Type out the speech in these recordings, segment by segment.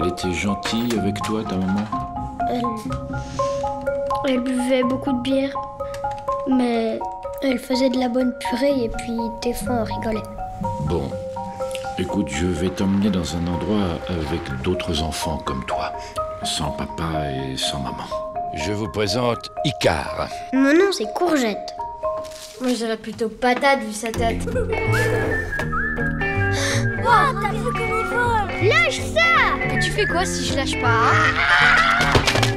Elle était gentille avec toi, ta maman? Elle buvait beaucoup de bière, mais elle faisait de la bonne purée et puis des fois on rigolait. Bon, écoute, je vais t'emmener dans un endroit avec d'autres enfants comme toi, sans papa et sans maman. Je vous présente Icare. Mon nom c'est Courgette. Moi je dirais plutôt patate vu sa tête. Oh, t'as vu comme il vole? Lâche ça! Mais tu fais quoi si je lâche pas, hein?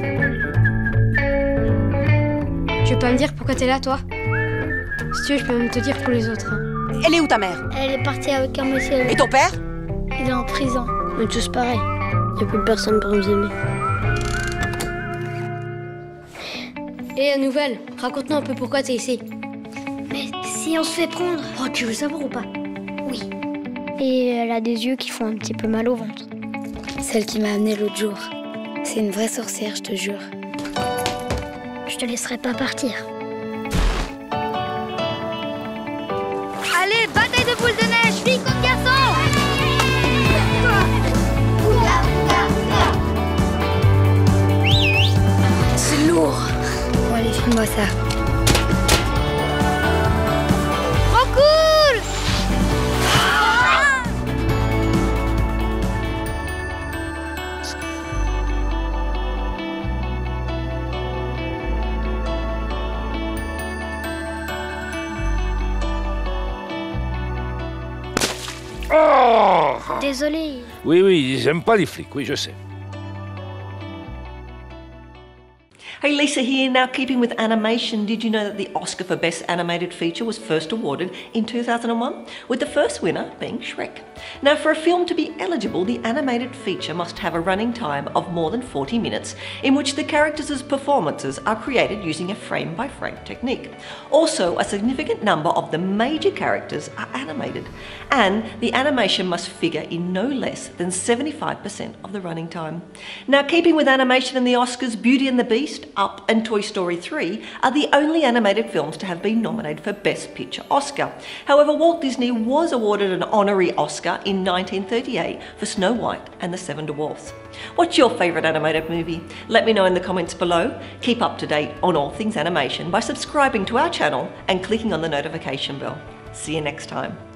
Tu veux pas me dire pourquoi t'es là, toi? Si tu veux, je peux même te dire pour les autres. Hein. Elle est où ta mère? Elle est partie avec un monsieur. Et ton père? Il est en prison. On est tous pareils. Il n'y a plus personne pour nous aimer. Et la nouvelle, raconte-nous un peu pourquoi t'es ici. Mais si on se fait prendre? Oh, tu veux savoir ou pas? Oui. Et elle a des yeux qui font un petit peu mal au ventre. Celle qui m'a amenée l'autre jour. C'est une vraie sorcière, je te jure. Je te laisserai pas partir. Allez, bataille de boules de neige, filles contre garçons! C'est lourd. Bon, allez, filme-moi ça. Trop cool! Oh! Désolé. Oui, j'aime pas les flics, oui, je sais. Hey, Lisa here. Now, keeping with animation, did you know that the Oscar for Best Animated Feature was first awarded in 2001, with the first winner being Shrek? Now, for a film to be eligible, the animated feature must have a running time of more than 40 minutes, in which the characters' performances are created using a frame-by-frame technique. Also, a significant number of the major characters are animated, and the animation must figure in no less than 75% of the running time. Now, keeping with animation and the Oscars, Beauty and the Beast, Up and Toy Story 3 are the only animated films to have been nominated for Best Picture Oscar. However, Walt Disney was awarded an honorary Oscar in 1938 for Snow White and the Seven Dwarfs. What's your favourite animated movie? Let me know in the comments below. Keep up to date on all things animation by subscribing to our channel and clicking on the notification bell. See you next time.